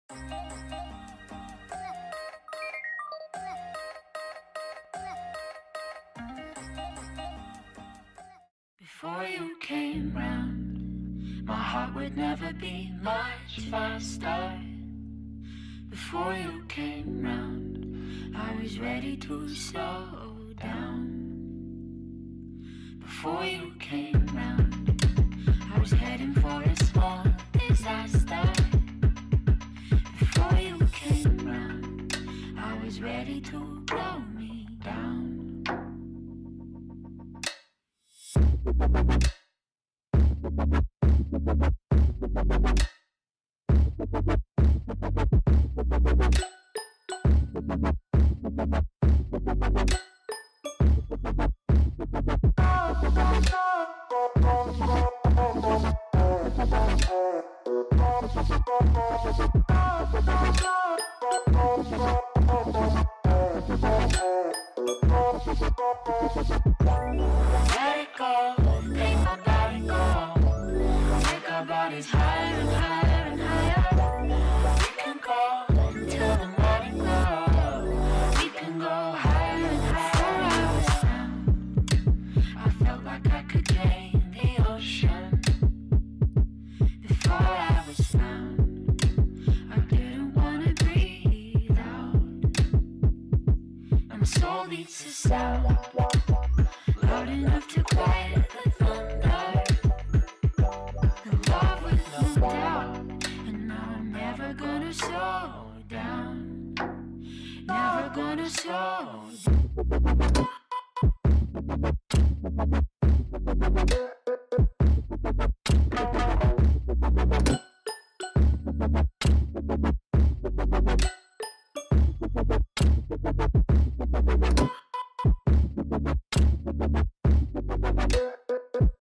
Before you came round, my heart would never beat much faster. Before you came round, I was ready to slow down. Before you came round, I was heading for a small disaster. Before you came round, I was ready to blow me down. Let it go, make my body go. Take our bodies higher and higher and higher. We can go till the morning glow. We can go higher and higher. Before I was found, I felt like I could drain the ocean. Before I was found, I didn't wanna breathe out. And my soul needs to sound loud enough to quiet the thunder. The love with no doubt. And now I'm never gonna slow down. Never gonna slow down.